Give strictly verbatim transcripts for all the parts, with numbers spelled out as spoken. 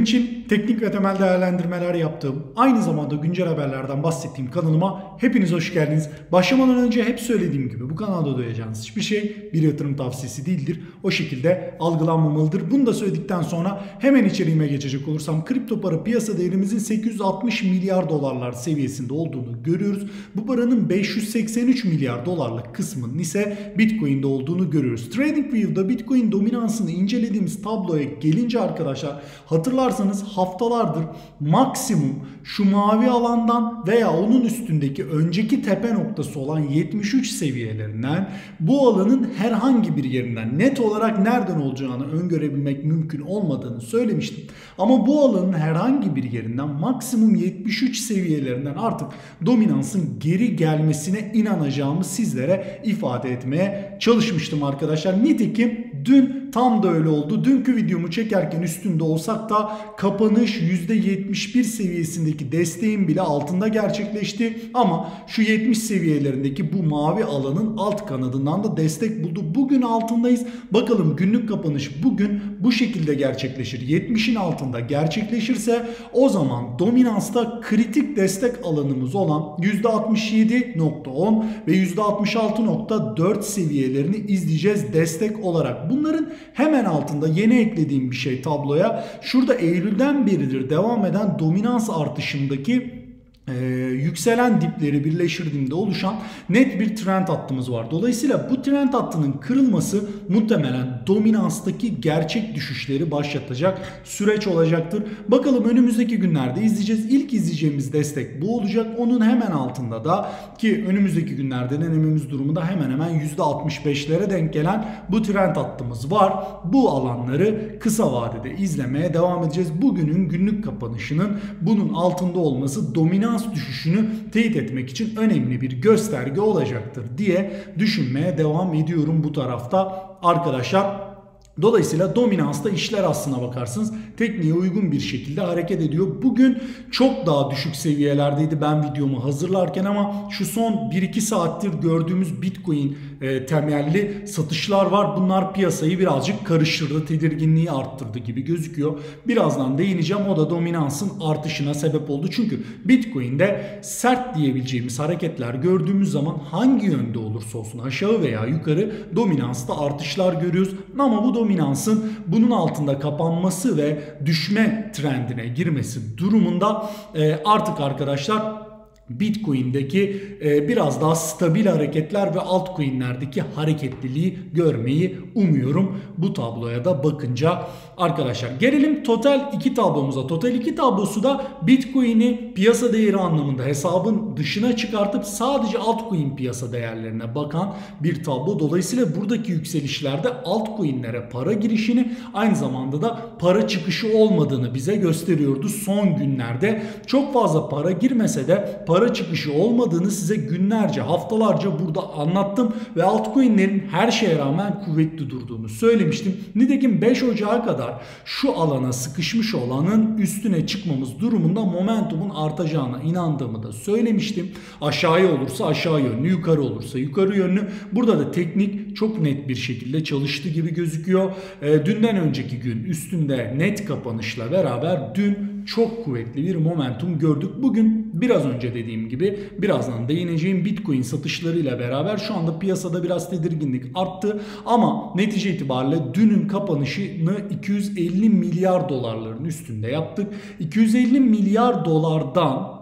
için teknik ve temel değerlendirmeler yaptığım, aynı zamanda güncel haberlerden bahsettiğim kanalıma hepiniz hoş geldiniz. Başlamadan önce hep söylediğim gibi bu kanalda duyacağınız hiçbir şey bir yatırım tavsiyesi değildir. O şekilde algılanmamalıdır. Bunu da söyledikten sonra hemen içeriğime geçecek olursam kripto para piyasa değerimizin sekiz yüz altmış milyar dolarlar seviyesinde olduğunu görüyoruz. Bu paranın beş yüz seksen üç milyar dolarlık kısmının ise Bitcoin'de olduğunu görüyoruz. TradingView'da Bitcoin dominansını incelediğimiz tabloya gelince arkadaşlar, hatırlarsanız haftalardır maksimum şu mavi alandan veya onun üstündeki önceki tepe noktası olan yetmiş üç seviyelerinden bu alanın herhangi bir yerinden net olarak nereden olacağını öngörebilmek mümkün olmadığını söylemiştim. Ama bu alanın herhangi bir yerinden maksimum yetmiş üç seviyelerinden artık dominansın geri gelmesine inanacağımı sizlere ifade etmeye çalışmıştım arkadaşlar. Nitekim dün tam da öyle oldu. Dünkü videomu çekerken üstünde olsak da kapanış yüzde yetmiş bir seviyesindeki desteğin bile altında gerçekleşti. Ama şu yetmiş seviyelerindeki bu mavi alanın alt kanadından da destek buldu. Bugün altındayız. Bakalım günlük kapanış bugün bu şekilde gerçekleşir. yetmişin altında gerçekleşirse o zaman dominansta kritik destek alanımız olan yüzde altmış yedi nokta on ve yüzde altmış altı nokta dört seviyelerini izleyeceğiz destek olarak. Bunların hemen altında yeni eklediğim bir şey tabloya. Şurada Eylül'den beridir devam eden dominans artışındaki Ee, yükselen dipleri birleştirdiğimde oluşan net bir trend hattımız var. Dolayısıyla bu trend hattının kırılması muhtemelen dominanstaki gerçek düşüşleri başlatacak süreç olacaktır. Bakalım önümüzdeki günlerde izleyeceğiz. İlk izleyeceğimiz destek bu olacak. Onun hemen altında da ki önümüzdeki günlerde denememiz durumunda hemen hemen yüzde altmış beşlere denk gelen bu trend hattımız var. Bu alanları kısa vadede izlemeye devam edeceğiz. Bugünün günlük kapanışının bunun altında olması dominans düşüşünü teyit etmek için önemli bir gösterge olacaktır diye düşünmeye devam ediyorum bu tarafta arkadaşlar. Dolayısıyla dominansta işler aslına bakarsınız tekniğe uygun bir şekilde hareket ediyor. Bugün çok daha düşük seviyelerdeydi ben videomu hazırlarken ama şu son bir iki saattir gördüğümüz Bitcoin e, temelli satışlar var. Bunlar piyasayı birazcık karıştırdı, tedirginliği arttırdı gibi gözüküyor. Birazdan değineceğim, o da dominansın artışına sebep oldu. Çünkü Bitcoin'de sert diyebileceğimiz hareketler gördüğümüz zaman hangi yönde olursa olsun aşağı veya yukarı dominansta artışlar görüyoruz. Ama bu dominansın bunun altında kapanması ve düşme trendine girmesi durumunda artık arkadaşlar Bitcoin'deki biraz daha stabil hareketler ve altcoin'lerdeki hareketliliği görmeyi umuyorum bu tabloya da bakınca arkadaşlar. Gelelim Total iki tablomuza. Total iki tablosu da Bitcoin'i piyasa değeri anlamında hesabın dışına çıkartıp sadece altcoin piyasa değerlerine bakan bir tablo. Dolayısıyla buradaki yükselişlerde altcoin'lere para girişini, aynı zamanda da para çıkışı olmadığını bize gösteriyordu. Son günlerde çok fazla para girmese de para çıkışı olmadığını size günlerce, haftalarca burada anlattım ve altcoin'lerin her şeye rağmen kuvvetli durduğunu söylemiştim. Nitekim beş Ocağı kadar şu alana sıkışmış olanın üstüne çıkmamız durumunda momentumun artacağına inandığımı da söylemiştim. Aşağıya olursa aşağı yönlü, yukarı olursa yukarı yönlü. Burada da teknik çok net bir şekilde çalıştı gibi gözüküyor. E, dünden önceki gün üstünde net kapanışla beraber dün çok kuvvetli bir momentum gördük. Bugün biraz önce dediğim gibi birazdan değineceğim Bitcoin satışlarıyla beraber şu anda piyasada biraz tedirginlik arttı. Ama netice itibariyle dünün kapanışını iki yüz elli milyar dolarların üstünde yaptık. iki yüz elli milyar dolardan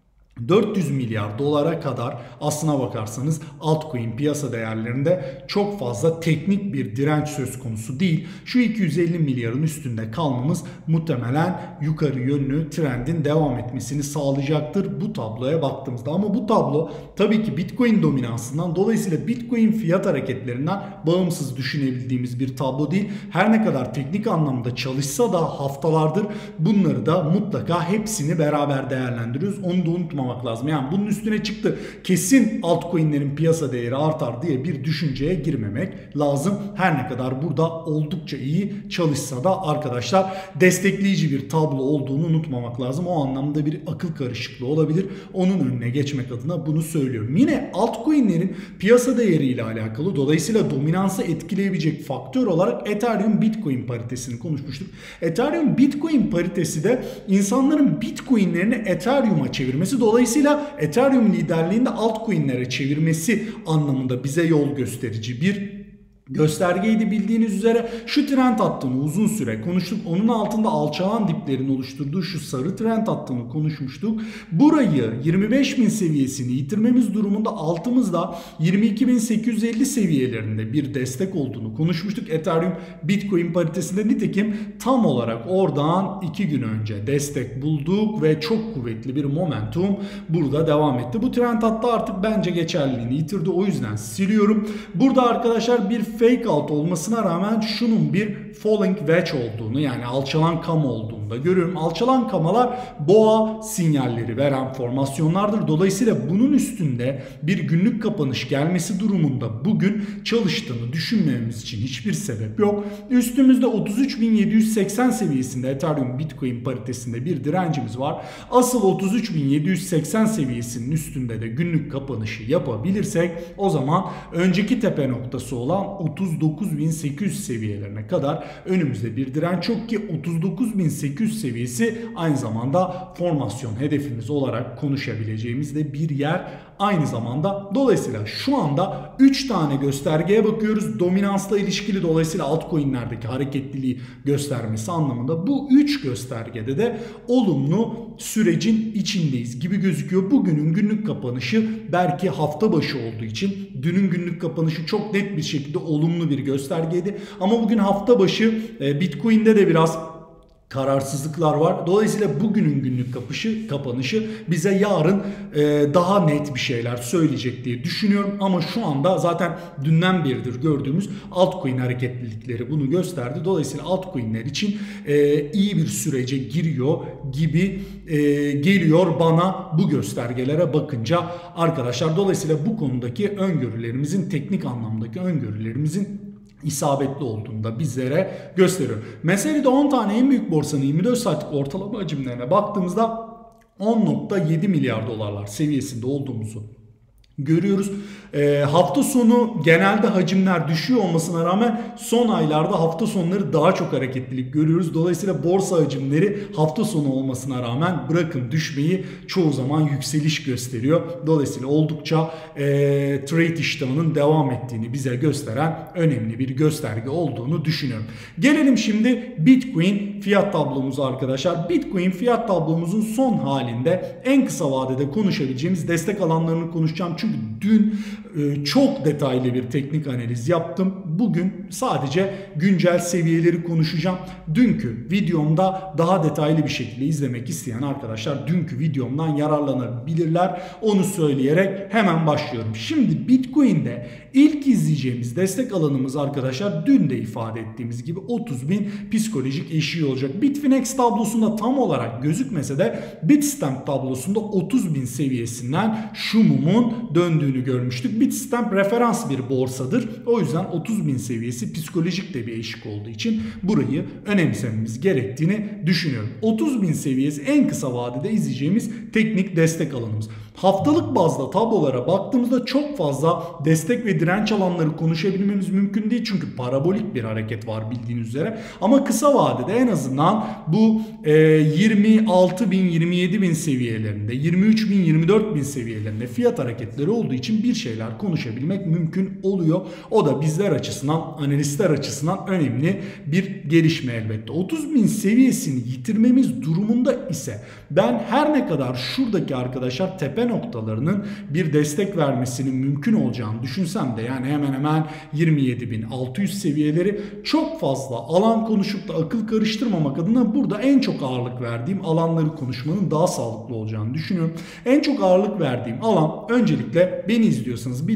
dört yüz milyar dolara kadar aslına bakarsanız altcoin piyasa değerlerinde çok fazla teknik bir direnç söz konusu değil. Şu iki yüz elli milyarın üstünde kalmamız muhtemelen yukarı yönlü trendin devam etmesini sağlayacaktır bu tabloya baktığımızda. Ama bu tablo tabii ki Bitcoin dominansından, dolayısıyla Bitcoin fiyat hareketlerinden bağımsız düşünebildiğimiz bir tablo değil. Her ne kadar teknik anlamda çalışsa da haftalardır bunları da mutlaka hepsini beraber değerlendiriyoruz. Onu da unutmam unutmamak lazım. Yani bunun üstüne çıktı, kesin altcoin'lerin piyasa değeri artar diye bir düşünceye girmemek lazım. Her ne kadar burada oldukça iyi çalışsa da arkadaşlar destekleyici bir tablo olduğunu unutmamak lazım. O anlamda bir akıl karışıklığı olabilir. Onun önüne geçmek adına bunu söylüyorum. Yine altcoin'lerin piyasa değeriyle alakalı, dolayısıyla dominansı etkileyebilecek faktör olarak Ethereum Bitcoin paritesini konuşmuştuk. Ethereum Bitcoin paritesi de insanların Bitcoin'lerini Ethereum'a çevirmesi, dolayısıyla Ethereum liderliğinde altcoin'lere çevirmesi anlamında bize yol gösterici bir göstergeydi. Bildiğiniz üzere şu trend hattını uzun süre konuştuk. Onun altında alçalan diplerin oluşturduğu şu sarı trend hattını konuşmuştuk. Burayı yirmi beş bin seviyesini yitirmemiz durumunda altımızda yirmi iki bin sekiz yüz elli seviyelerinde bir destek olduğunu konuşmuştuk. Ethereum Bitcoin paritesinde nitekim tam olarak oradan iki gün önce destek bulduk ve çok kuvvetli bir momentum burada devam etti. Bu trend hattı artık bence geçerliliğini yitirdi. O yüzden siliyorum. Burada arkadaşlar bir fake out olmasına rağmen şunun bir falling wedge olduğunu, yani alçalan kama olduğunu da görüyorum. Alçalan kamalar boğa sinyalleri veren formasyonlardır. Dolayısıyla bunun üstünde bir günlük kapanış gelmesi durumunda bugün çalıştığını düşünmemiz için hiçbir sebep yok. Üstümüzde otuz üç bin yedi yüz seksen seviyesinde Ethereum Bitcoin paritesinde bir direncimiz var. Asıl otuz üç bin yedi yüz seksen seviyesinin üstünde de günlük kapanışı yapabilirsek o zaman önceki tepe noktası olan otuz dokuz bin sekiz yüz seviyelerine kadar önümüzde bir direnç yok ki otuz dokuz bin sekiz yüz seviyesi aynı zamanda formasyon hedefimiz olarak konuşabileceğimiz de bir yer aynı zamanda. Dolayısıyla şu anda üç tane göstergeye bakıyoruz. Dominansla ilişkili, dolayısıyla altcoin'lerdeki hareketliliği göstermesi anlamında bu üç göstergede de olumlu sürecin içindeyiz gibi gözüküyor. Bugünün günlük kapanışı belki hafta başı olduğu için dünün günlük kapanışı çok net bir şekilde olumlu bir göstergeydi. Ama bugün hafta başı Bitcoin'de de biraz kararsızlıklar var. Dolayısıyla bugünün günlük kapışı, kapanışı bize yarın e, daha net bir şeyler söyleyecek diye düşünüyorum. Ama şu anda zaten dünden beridir gördüğümüz altcoin hareketlilikleri bunu gösterdi. Dolayısıyla altcoin'ler için e, iyi bir sürece giriyor gibi e, geliyor bana bu göstergelere bakınca arkadaşlar. Dolayısıyla bu konudaki öngörülerimizin, teknik anlamdaki öngörülerimizin isabetli olduğunu da bizlere gösteriyor. Meselede on tane en büyük borsanın yirmi dört saatlik ortalama hacimlerine baktığımızda on nokta yedi milyar dolarlar seviyesinde olduğumuzu görüyoruz. E, hafta sonu genelde hacimler düşüyor olmasına rağmen son aylarda hafta sonları daha çok hareketlilik görüyoruz. Dolayısıyla borsa hacimleri hafta sonu olmasına rağmen bırakın düşmeyi çoğu zaman yükseliş gösteriyor. Dolayısıyla oldukça e, trade iştahının devam ettiğini bize gösteren önemli bir gösterge olduğunu düşünüyorum. Gelelim şimdi Bitcoin fiyat tablomuza arkadaşlar. Bitcoin fiyat tablomuzun son halinde en kısa vadede konuşabileceğimiz destek alanlarını konuşacağım. Çünkü dün e, çok detaylı bir teknik analiz yaptım. Bugün sadece güncel seviyeleri konuşacağım. Dünkü videomda daha detaylı bir şekilde izlemek isteyen arkadaşlar dünkü videomdan yararlanabilirler. Onu söyleyerek hemen başlıyorum. Şimdi Bitcoin'de ilk izleyeceğimiz destek alanımız arkadaşlar dün de ifade ettiğimiz gibi otuz bin psikolojik eşiği olacak. Bitfinex tablosunda tam olarak gözükmese de Bitstamp tablosunda otuz bin seviyesinden şu mumun döndüğünü görmüştük. Bitstamp referans bir borsadır. O yüzden otuz bin seviyesi psikolojik de bir eşik olduğu için burayı önemsememiz gerektiğini düşünüyorum. otuz bin seviyesi en kısa vadede izleyeceğimiz teknik destek alanımız. Haftalık bazda tablolara baktığımızda çok fazla destek ve direnç alanları konuşabilmemiz mümkün değil. Çünkü parabolik bir hareket var bildiğiniz üzere. Ama kısa vadede en azından bu e, yirmi altı bin yirmi yedi bin seviyelerinde, yirmi üç bin yirmi dört bin seviyelerinde fiyat hareketleri olduğu için bir şeyler konuşabilmek mümkün oluyor. O da bizler açısından, analistler açısından önemli bir gelişme elbette. otuz bin seviyesini yitirmemiz durumunda ise ben her ne kadar şuradaki arkadaşlar tepe noktalarının bir destek vermesinin mümkün olacağını düşünsem de, yani hemen hemen yirmi yedi bin altı yüz seviyeleri, çok fazla alan konuşup da akıl karıştırmamak adına burada en çok ağırlık verdiğim alanları konuşmanın daha sağlıklı olacağını düşünüyorum. En çok ağırlık verdiğim alan, öncelikle beni izliyorsanız bilirim,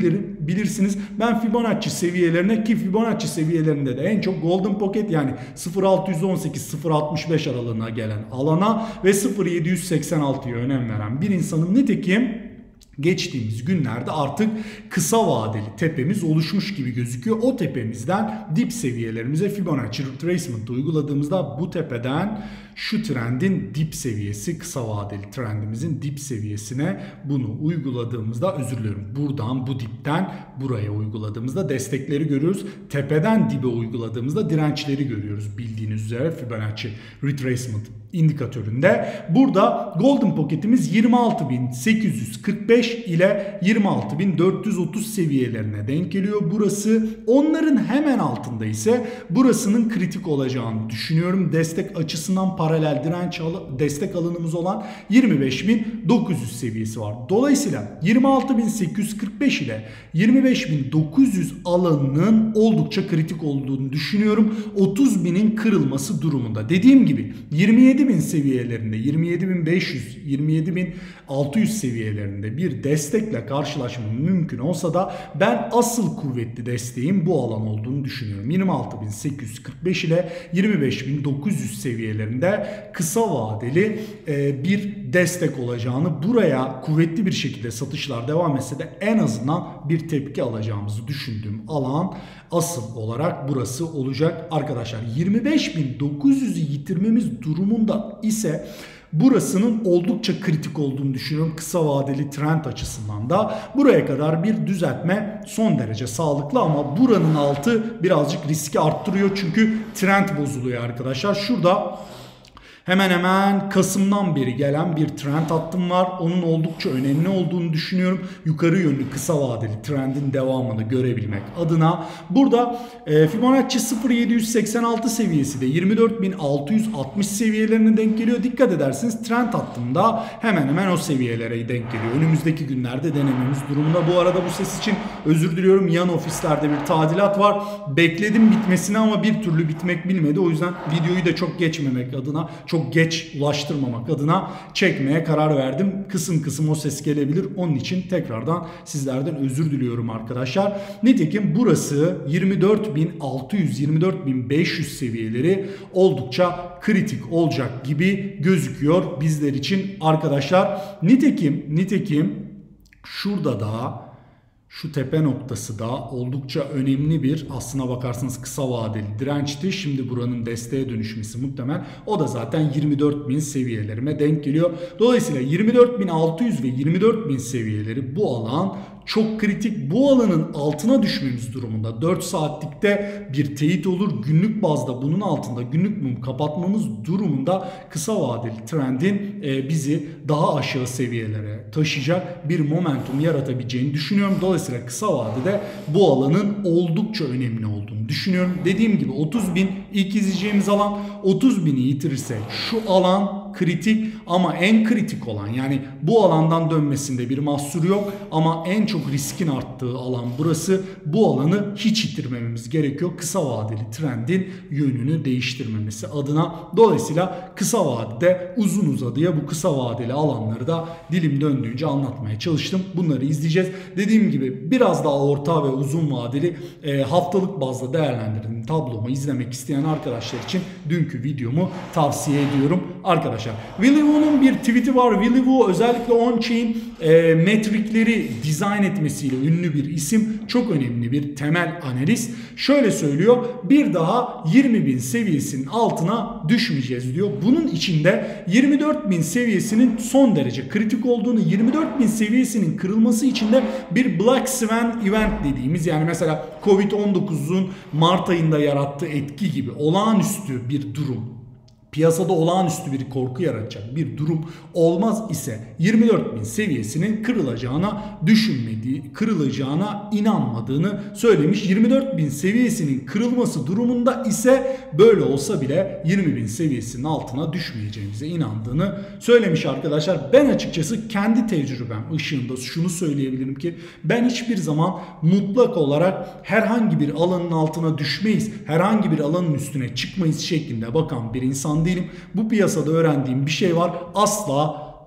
bilirsiniz. Ben Fibonacci seviyelerine, ki Fibonacci seviyelerinde de en çok Golden Pocket yani sıfır altı yüz on sekiz sıfır altmış beş aralığına gelen alana ve sıfır yedi yüz seksen altıya önem veren bir insanım. Nitekim geçtiğimiz günlerde artık kısa vadeli tepemiz oluşmuş gibi gözüküyor. O tepemizden dip seviyelerimize Fibonacci retracement uyguladığımızda bu tepeden şu trendin dip seviyesi, kısa vadeli trendimizin dip seviyesine bunu uyguladığımızda, özür dilerim, buradan bu dipten buraya uyguladığımızda destekleri görüyoruz. Tepeden dibe uyguladığımızda dirençleri görüyoruz. Bildiğiniz üzere Fibonacci retracement indikatöründe. Burada Golden Pocket'imiz yirmi altı bin sekiz yüz kırk beş ile yirmi altı bin dört yüz otuz seviyelerine denk geliyor. Burası, onların hemen altında ise burasının kritik olacağını düşünüyorum. Destek açısından paralel direnç al destek alanımız olan yirmi beş bin dokuz yüz seviyesi var. Dolayısıyla yirmi altı bin sekiz yüz kırk beş ile yirmi beş bin dokuz yüz alanının oldukça kritik olduğunu düşünüyorum. otuz binin kırılması durumunda. Dediğim gibi yirmi yedi bin seviyelerinde, yirmi yedi bin beş yüz, yirmi yedi bin altı yüz seviyelerinde bir destekle karşılaşmam mümkün olsa da ben asıl kuvvetli desteğin bu alan olduğunu düşünüyorum. yirmi altı bin sekiz yüz kırk beş ile yirmi beş bin dokuz yüz seviyelerinde kısa vadeli bir destek olacağını, buraya kuvvetli bir şekilde satışlar devam etse de en azından bir tepki alacağımızı düşündüğüm alan asıl olarak burası olacak arkadaşlar. yirmi beş bin dokuz yüzü yitirmemiz durumunda ise burasının oldukça kritik olduğunu düşünüyorum kısa vadeli trend açısından da. Buraya kadar bir düzeltme son derece sağlıklı ama buranın altı birazcık riski arttırıyor çünkü trend bozuluyor arkadaşlar. Şurada hemen hemen Kasım'dan beri gelen bir trend hattım var. Onun oldukça önemli olduğunu düşünüyorum. Yukarı yönlü kısa vadeli trendin devamını görebilmek adına. Burada e, Fibonacci sıfır yedi yüz seksen altı seviyesi de yirmi dört bin altı yüz altmış seviyelerine denk geliyor. Dikkat ederseniz trend hattımda hemen hemen o seviyelere denk geliyor. Önümüzdeki günlerde denememiz durumunda. Bu arada bu ses için özür diliyorum. Yan ofislerde bir tadilat var. Bekledim bitmesini ama bir türlü bitmek bilmedi. O yüzden videoyu da çok geçmemek adına, çok geç ulaştırmamak adına çekmeye karar verdim. Kısım kısım o ses gelebilir. Onun için tekrardan sizlerden özür diliyorum arkadaşlar. Nitekim burası yirmi dört bin altı yüz yirmi dört bin beş yüz seviyeleri oldukça kritik olacak gibi gözüküyor bizler için arkadaşlar. Nitekim nitekim şurada da şu tepe noktası da oldukça önemli bir, aslına bakarsanız kısa vadeli dirençti. Şimdi buranın desteğe dönüşmesi muhtemel. O da zaten yirmi dört bin seviyelerime denk geliyor. Dolayısıyla yirmi dört bin altı yüz ve yirmi dört bin seviyeleri, bu alan çok kritik. Bu alanın altına düşmemiz durumunda dört saatlikte bir teyit olur. Günlük bazda bunun altında günlük mum kapatmamız durumunda kısa vadeli trendin e, bizi daha aşağı seviyelere taşıyacak bir momentum yaratabileceğini düşünüyorum. Dolayısıyla kısa vadede bu alanın oldukça önemli olduğunu düşünüyorum. Dediğim gibi otuz bin ilk izleyeceğimiz alan, otuz bini yitirirsek şu alan kritik ama en kritik olan, yani bu alandan dönmesinde bir mahsur yok ama en çok riskin arttığı alan burası. Bu alanı hiç yitirmememiz gerekiyor kısa vadeli trendin yönünü değiştirmemesi adına. Dolayısıyla kısa vadede uzun uzadıya bu kısa vadeli alanları da dilim döndüğünce anlatmaya çalıştım. Bunları izleyeceğiz. Dediğim gibi biraz daha orta ve uzun vadeli e, haftalık bazda değerlendirdiğim tablomu izlemek isteyen arkadaşlar için dünkü videomu tavsiye ediyorum arkadaşlar. Willy Woo'nun bir tweet'i var. Willy Woo özellikle on-chain e, metrikleri dizayn etmesiyle ünlü bir isim. Çok önemli bir temel analist. Şöyle söylüyor: bir daha yirmi bin seviyesinin altına düşmeyeceğiz diyor. Bunun içinde yirmi dört bin seviyesinin son derece kritik olduğunu, yirmi dört bin seviyesinin kırılması için de bir Black Swan event dediğimiz, yani mesela Covid on dokuzun Mart ayında yarattığı etki gibi olağanüstü bir durum, piyasada olağanüstü bir korku yaratacak bir durum olmaz ise yirmi dört bin seviyesinin kırılacağına düşünmediği, kırılacağına inanmadığını söylemiş. yirmi dört bin seviyesinin kırılması durumunda ise böyle olsa bile yirmi bin seviyesinin altına düşmeyeceğimize inandığını söylemiş arkadaşlar. Ben açıkçası kendi tecrübem ışığında şunu söyleyebilirim ki ben hiçbir zaman mutlak olarak herhangi bir alanın altına düşmeyiz, herhangi bir alanın üstüne çıkmayız şeklinde bakan bir insan değilim. Bu piyasada öğrendiğim bir şey var: asla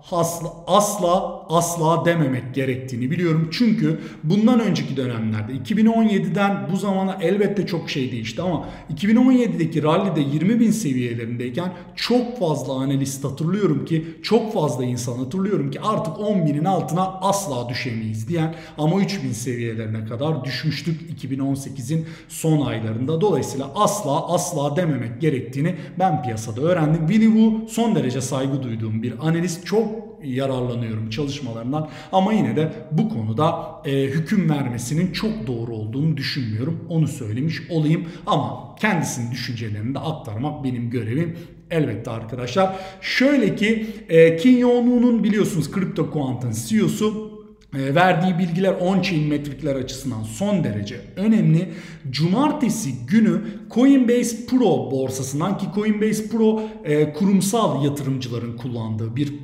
asla asla asla dememek gerektiğini biliyorum. Çünkü bundan önceki dönemlerde iki bin on yediden bu zamana elbette çok şey değişti ama iki bin on yedideki rallide yirmi bin seviyelerindeyken çok fazla analist hatırlıyorum ki, çok fazla insan hatırlıyorum ki artık on binin altına asla düşemeyiz diyen, ama üç bin seviyelerine kadar düşmüştük iki bin on sekizin son aylarında. Dolayısıyla asla asla dememek gerektiğini ben piyasada öğrendim. Winnie Wu son derece saygı duyduğum bir analist. Çok yararlanıyorum çalışmalarından ama yine de bu konuda e, hüküm vermesinin çok doğru olduğunu düşünmüyorum. Onu söylemiş olayım ama kendisinin düşüncelerini de aktarmak benim görevim elbette arkadaşlar. Şöyle ki e, Kim Yo-Noon'un biliyorsunuz CryptoQuant'ın C E O'su, e, verdiği bilgiler on-chain metrikler açısından son derece önemli. Cumartesi günü Coinbase Pro borsasından, ki Coinbase Pro e, kurumsal yatırımcıların kullandığı bir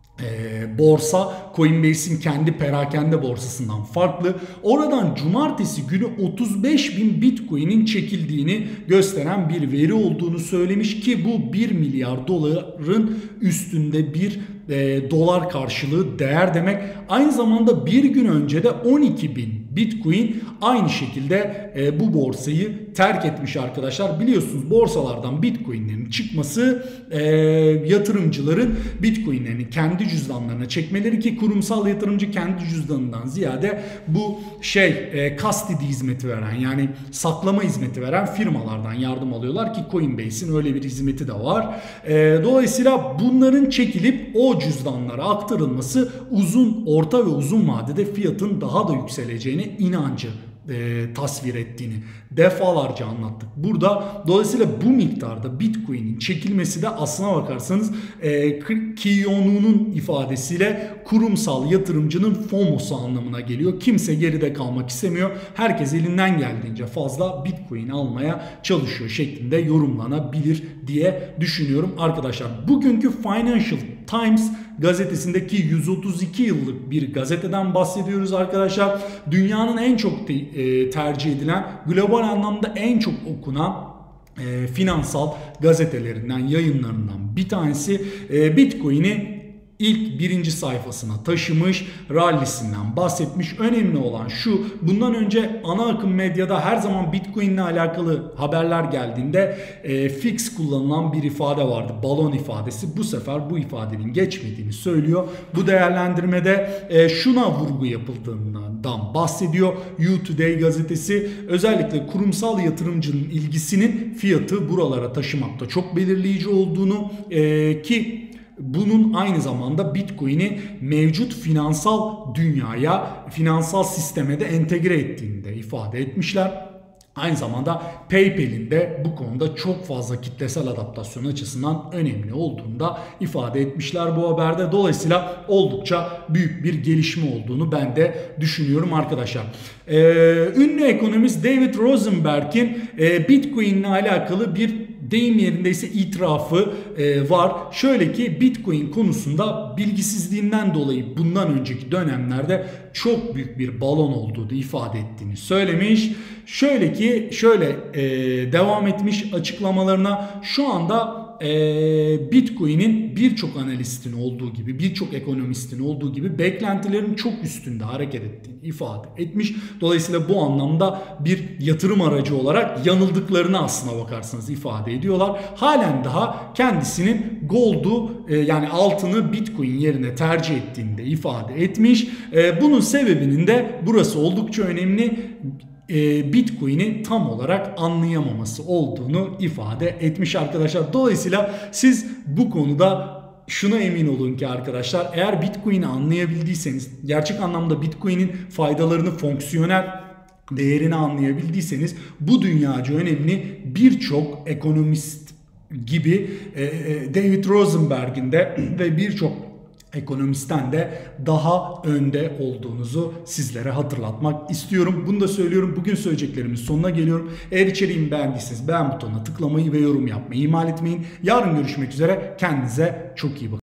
E, borsa, Coinbase'in kendi perakende borsasından farklı. Oradan cumartesi günü otuz beş bin Bitcoin'in çekildiğini gösteren bir veri olduğunu söylemiş ki bu bir milyar doların üstünde bir e, dolar karşılığı değer demek. Aynı zamanda bir gün önce de on iki bin Bitcoin aynı şekilde e, bu borsayı terk etmiş arkadaşlar. Biliyorsunuz borsalardan Bitcoin'lerin çıkması e, yatırımcıların Bitcoin'lerini kendi cüzdanlarına çekmeleri, ki kurumsal yatırımcı kendi cüzdanından ziyade bu şey e, custody hizmeti veren, yani saklama hizmeti veren firmalardan yardım alıyorlar ki Coinbase'in öyle bir hizmeti de var. E, dolayısıyla bunların çekilip o cüzdanlara aktarılması uzun, orta ve uzun vadede fiyatın daha da yükseleceğine inancı E, tasvir ettiğini defalarca anlattık burada. Dolayısıyla bu miktarda Bitcoin'in çekilmesi de aslına bakarsanız e, Kim Yo-Noon'un ifadesiyle kurumsal yatırımcının FOMO'su anlamına geliyor. Kimse geride kalmak istemiyor. Herkes elinden geldiğince fazla Bitcoin almaya çalışıyor şeklinde yorumlanabilir diye düşünüyorum arkadaşlar. Bugünkü Financial Times gazetesindeki yüz otuz iki yıllık bir gazeteden bahsediyoruz arkadaşlar. Dünyanın en çok te e, tercih edilen, global anlamda en çok okunan e, finansal gazetelerinden, yayınlarından bir tanesi. E, Bitcoin'i ilk birinci sayfasına taşımış, rallisinden bahsetmiş. Önemli olan şu: bundan önce ana akım medyada her zaman Bitcoin ile alakalı haberler geldiğinde e, fix kullanılan bir ifade vardı, balon ifadesi. Bu sefer bu ifadenin geçmediğini söylüyor. Bu değerlendirmede e, şuna vurgu yapıldığından bahsediyor. You Today gazetesi özellikle kurumsal yatırımcının ilgisinin fiyatı buralara taşımakta çok belirleyici olduğunu e, ki bunun aynı zamanda Bitcoin'i mevcut finansal dünyaya, finansal sisteme de entegre ettiğini de ifade etmişler. Aynı zamanda PayPal'in de bu konuda çok fazla kitlesel adaptasyon açısından önemli olduğunu da ifade etmişler bu haberde. Dolayısıyla oldukça büyük bir gelişme olduğunu ben de düşünüyorum arkadaşlar. Ee, ünlü ekonomist David Rosenberg'in e, Bitcoin ile alakalı bir deyim yerindeyse itirafı e, var. Şöyle ki Bitcoin konusunda bilgisizliğinden dolayı bundan önceki dönemlerde çok büyük bir balon olduğunu ifade ettiğini söylemiş. Şöyle ki şöyle e, devam etmiş açıklamalarına: şu anda e, Bitcoin'in birçok analistin olduğu gibi, birçok ekonomistin olduğu gibi beklentilerin çok üstünde hareket ettiğini ifade etmiş. Dolayısıyla bu anlamda bir yatırım aracı olarak yanıldıklarını aslına bakarsanız ifade ediyorlar. Halen daha kendisinin gold'u e, yani altını Bitcoin yerine tercih ettiğini de ifade etmiş. E, bunun sebebinin de burası oldukça önemli: Bitcoin'i tam olarak anlayamaması olduğunu ifade etmiş arkadaşlar. Dolayısıyla siz bu konuda şuna emin olun ki arkadaşlar, eğer Bitcoin'i anlayabildiyseniz, gerçek anlamda Bitcoin'in faydalarını, fonksiyonel değerini anlayabildiyseniz, bu dünyaca önemli birçok ekonomist gibi David Rosenberg'in de ve birçok ekonomistten de daha önde olduğunuzu sizlere hatırlatmak istiyorum. Bunu da söylüyorum. Bugün söyleyeceklerimin sonuna geliyorum. Eğer içeriğimi beğendiyseniz beğen butonuna tıklamayı ve yorum yapmayı ihmal etmeyin. Yarın görüşmek üzere. Kendinize çok iyi bakın.